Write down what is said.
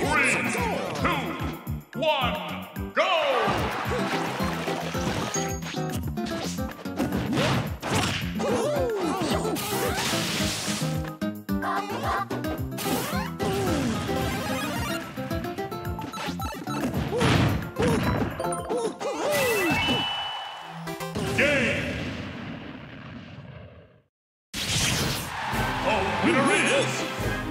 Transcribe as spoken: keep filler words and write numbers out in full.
Three, two, one, go! Game! The winner is